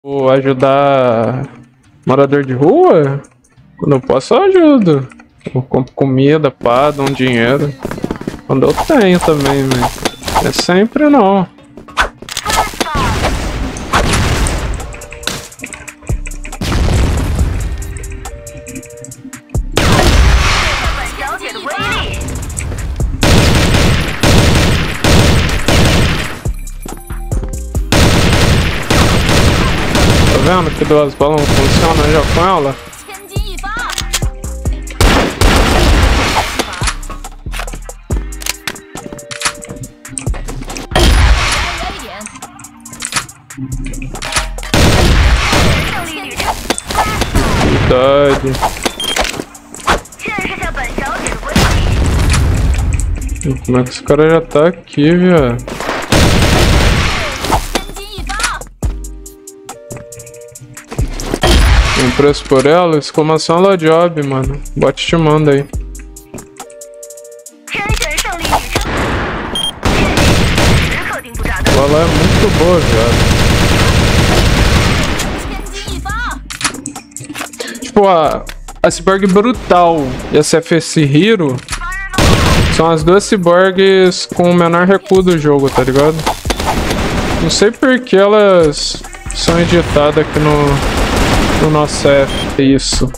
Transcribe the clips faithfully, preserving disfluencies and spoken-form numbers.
Vou ajudar morador de rua? Quando eu posso, eu ajudo. Eu compro comida, pá, dou um dinheiro. Quando eu tenho também, mas é sempre não. Tá vendo que duas balas não funcionam já com ela? Verdade. Como é que esse cara já tá aqui, velho? Tem preço por ela? Exclamação ela job, mano. Bot te manda aí. Ela é muito boa, viado. Tipo, a, a Cyborg Brutal e a C F S Hero são as duas cyborgs com o menor recuo do jogo, tá ligado? Não sei por que elas são editadas aqui no, no nosso F. Isso.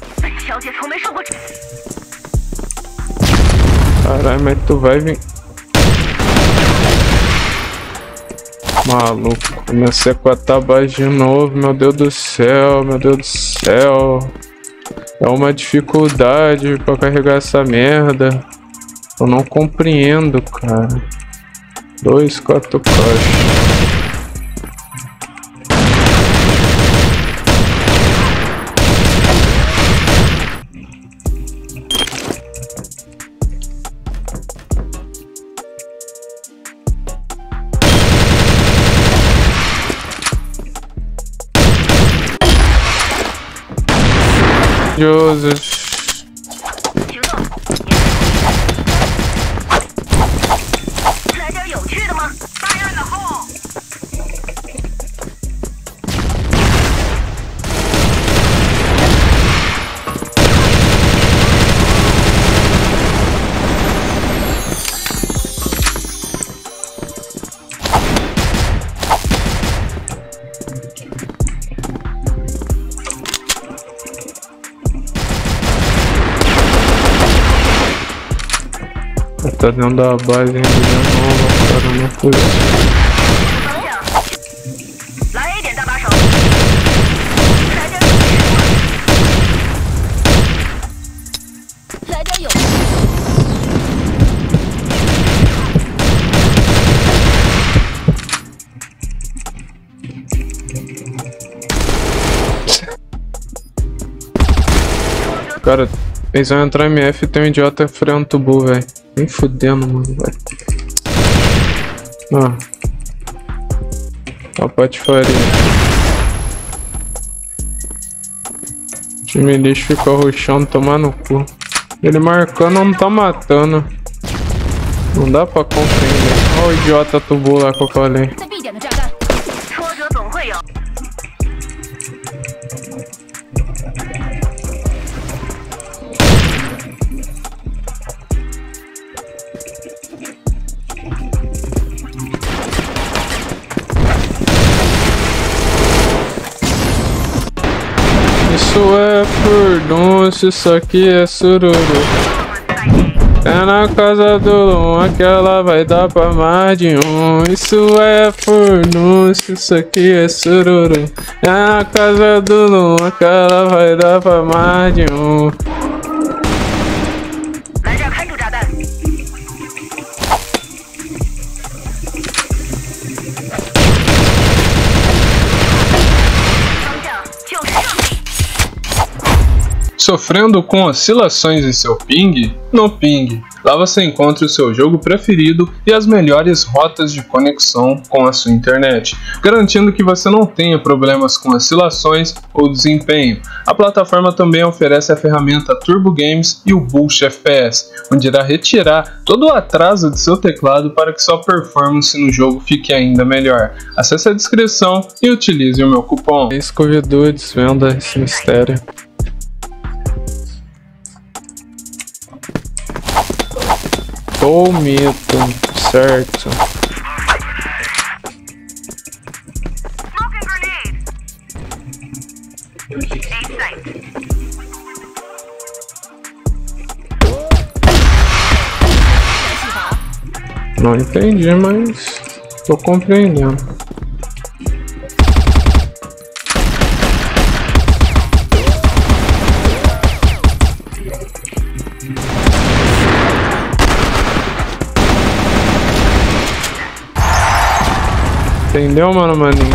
Caralho, mas tu vai vir. Maluco, comecei a cotar baixo de novo. Meu Deus do céu, meu Deus do céu. É uma dificuldade pra carregar essa merda. Eu não compreendo, cara. Dois, quatro caixas. Joseph. Tá dentro da base ainda de novo, cara, não foi isso. Cara, eles vão entrar M F e tem um idiota freando tubo, velho. Nem fudendo, mano, velho. Ah. Ó, patifaria. Time lixo fica rushando, tomar no cu. Ele marcando não tá matando. Não dá pra compreender. Olha o idiota tubo lá que eu falei. Isso é furdunço, isso aqui é sururu. É na casa do Lum, aquela vai dar pra mais de um. Isso é furdunço, isso aqui é sururu. É na casa do Lum, aquela vai dar pra mais de um. Sofrendo com oscilações em seu ping? Não ping. Lá você encontra o seu jogo preferido e as melhores rotas de conexão com a sua internet, garantindo que você não tenha problemas com oscilações ou desempenho. A plataforma também oferece a ferramenta Turbo Games e o Boost F P S, onde irá retirar todo o atraso de seu teclado para que sua performance no jogo fique ainda melhor. Acesse a descrição e utilize o meu cupom. Scooby-Doo desvenda esse mistério. Tô mito, certo. Não entendi, mas tô compreendendo. Entendeu, mano, maninho?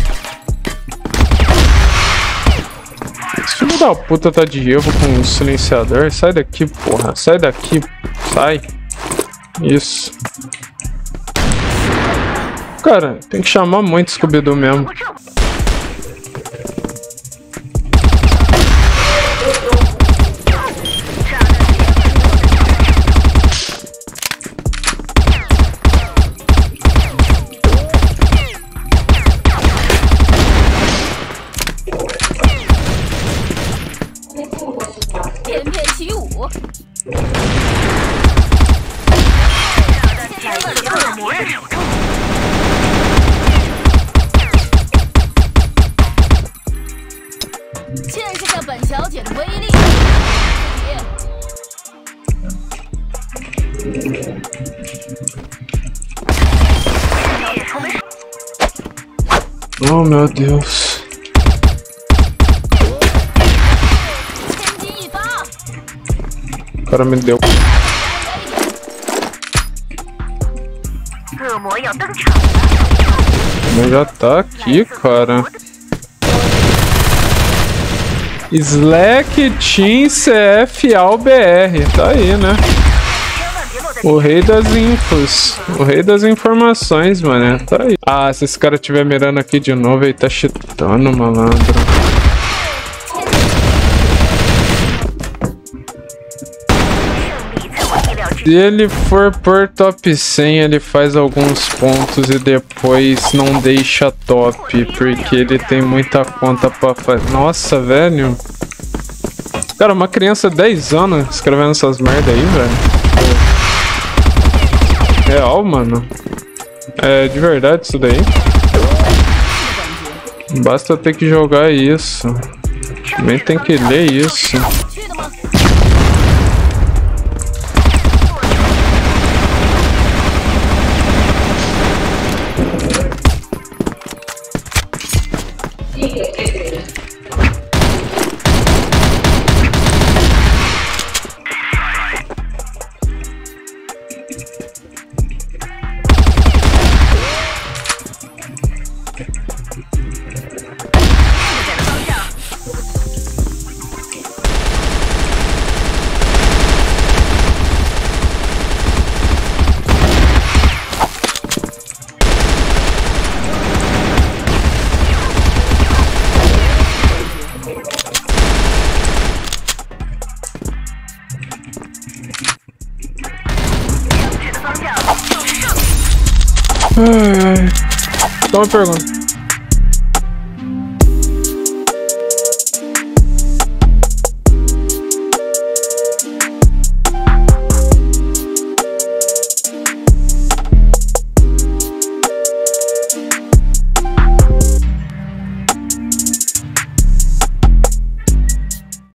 Esse filho da puta tá de Evo com um silenciador. Sai daqui, porra. Sai daqui. Sai. Isso. Cara, tem que chamar muito Scooby-Doo mesmo. Oh meu Deus. O cara me deu. Mas já tá aqui, cara. Slack Team C F A U B R. Tá aí, né? O rei das infos. O rei das informações, mano. Tá aí. Ah, se esse cara estiver mirando aqui de novo, ele tá cheatando, malandro. Se ele for por top cem, ele faz alguns pontos e depois não deixa top, porque ele tem muita conta pra fazer. Nossa, velho. Cara, uma criança de dez anos escrevendo essas merda aí, velho. Real, mano. É de verdade isso daí. Basta ter que jogar isso. Também tem que ler isso. Ai, ai. Só uma pergunta.